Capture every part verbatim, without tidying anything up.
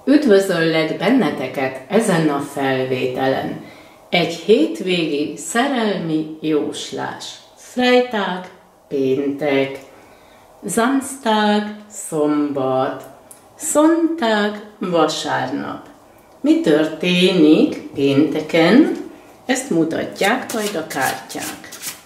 Üdvözöllek benneteket ezen a felvételen. Egy hétvégi szerelmi jóslás. Freitag, péntek, Samstag, szombat, Sonntag, vasárnap. Mi történik pénteken? Ezt mutatják majd a kártyák.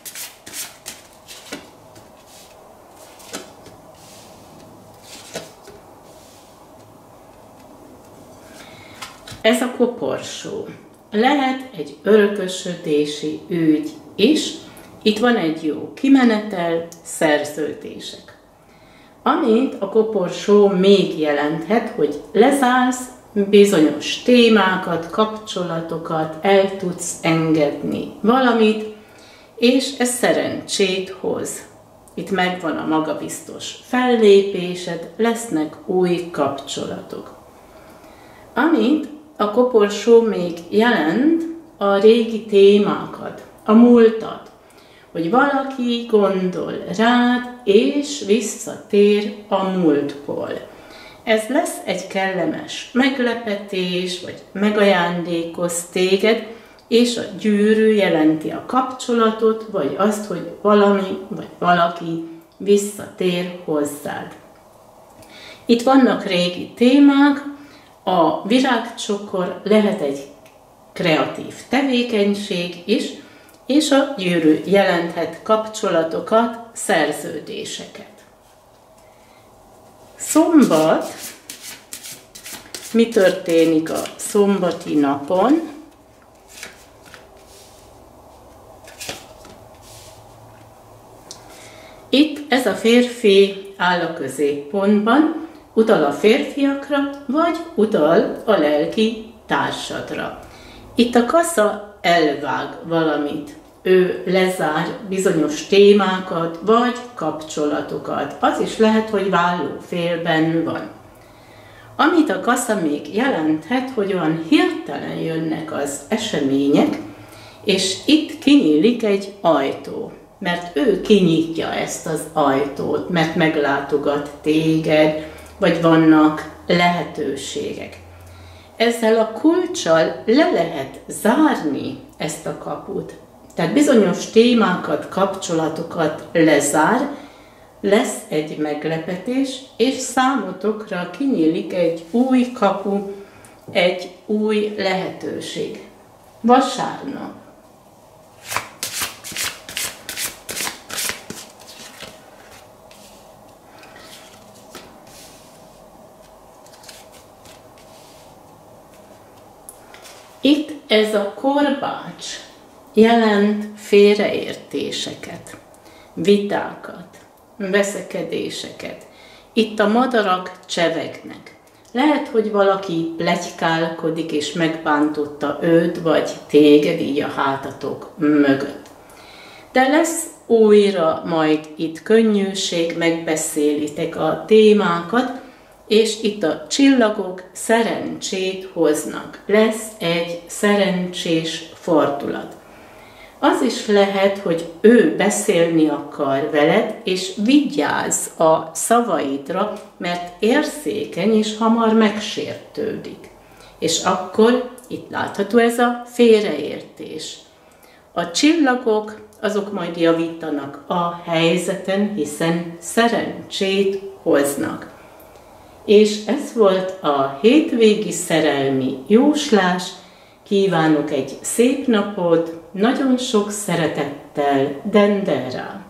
Ez a koporsó. Lehet egy örökösödési ügy is. Itt van egy jó kimenetel, szerződések. Amit a koporsó még jelenthet, hogy lezársz bizonyos témákat, kapcsolatokat, el tudsz engedni valamit, és ez szerencsét hoz. Itt megvan a magabiztos fellépésed, lesznek új kapcsolatok. Amit a koporsó még jelent, a régi témákat, a múltat, hogy valaki gondol rád, és visszatér a múltból. Ez lesz egy kellemes meglepetés, vagy megajándékoz téged, és a gyűrű jelenti a kapcsolatot, vagy azt, hogy valami, vagy valaki visszatér hozzád. Itt vannak régi témák, a virágcsokor lehet egy kreatív tevékenység is, és a gyűrű jelenthet kapcsolatokat, szerződéseket. Szombat. Mi történik a szombati napon? Itt ez a férfi áll a középpontban, utal a férfiakra, vagy utal a lelki társadra. Itt a kassa elvág valamit. Ő lezár bizonyos témákat, vagy kapcsolatokat. Az is lehet, hogy vállófélben van. Amit a kassa még jelenthet, hogy olyan hirtelen jönnek az események, és itt kinyílik egy ajtó. Mert ő kinyitja ezt az ajtót, mert meglátogat téged, vagy vannak lehetőségek. Ezzel a kulccsal le lehet zárni ezt a kaput. Tehát bizonyos témákat, kapcsolatokat lezár, lesz egy meglepetés, és számotokra kinyílik egy új kapu, egy új lehetőség. Vasárnap. Itt ez a korbács jelent félreértéseket, vitákat, veszekedéseket. Itt a madarak csevegnek. Lehet, hogy valaki pletykálkodik és megbántotta őt, vagy téged így a hátatok mögött. De lesz újra majd itt könnyűség, megbeszélitek a témákat, és itt a csillagok szerencsét hoznak. Lesz egy szerencsés fordulat. Az is lehet, hogy ő beszélni akar veled, és vigyázz a szavaidra, mert érzékeny és hamar megsértődik. És akkor itt látható ez a félreértés. A csillagok azok majd javítanak a helyzeten, hiszen szerencsét hoznak. És ez volt a hétvégi szerelmi jóslás. Kívánok egy szép napot, nagyon sok szeretettel, Dendera!